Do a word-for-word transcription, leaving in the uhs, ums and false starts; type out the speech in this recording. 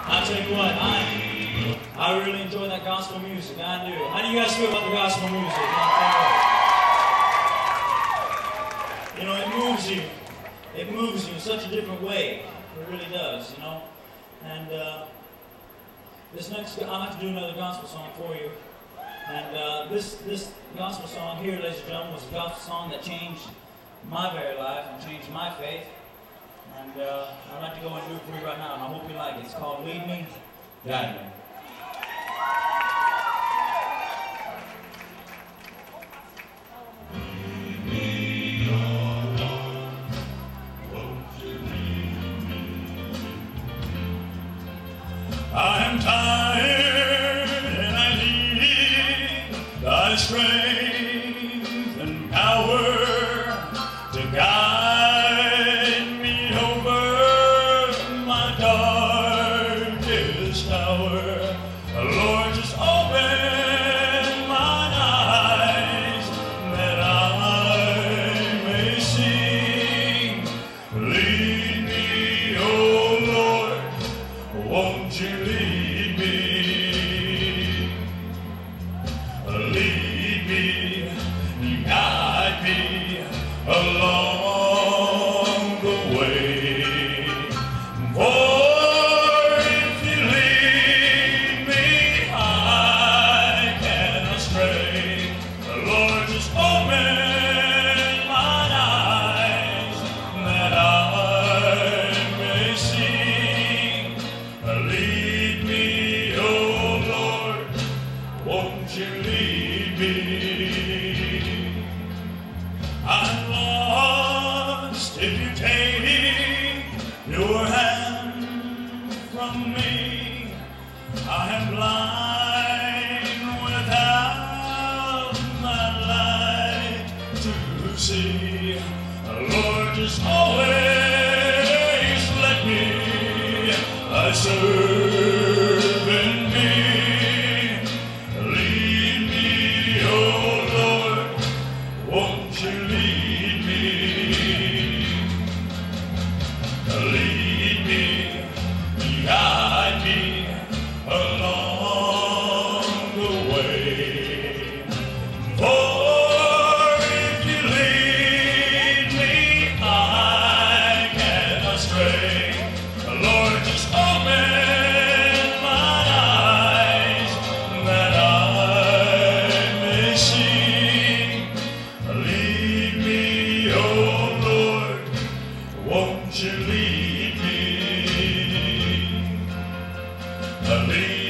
I tell you what, I I really enjoy that gospel music. I do. How do you guys feel about the gospel music? You know, it moves you. It moves you in such a different way. It really does, you know. And uh, this next, I'd like to do another gospel song for you. And uh, this this gospel song here, ladies and gentlemen, was a gospel song that changed my very life and changed my faith. And uh, I'd like to go and do it for you right now, and I hope you like it. It's called Lead Me, Guide Me. I am tired and I need thy strength and power to guide me over my darkest hour. Lord, just open mine eyes that I may see. Lead me, oh Lord, won't you lead me? Lead me, guide me along the way. For if you lead me, I cannot stray. Lord, just open mine eyes that I may see. Lead me, oh Lord, won't you lead me? I'm lost if you take your hand from me. I am blind without my light to see. Lord, just always let me I serve in me. Lead me, oh Lord, won't you lead me? Lead me, guide me along the way. For if you lead me, I cannot stray. Lord, just open my eyes that I may see. Lead me, oh Lord, won't you lead me? Lead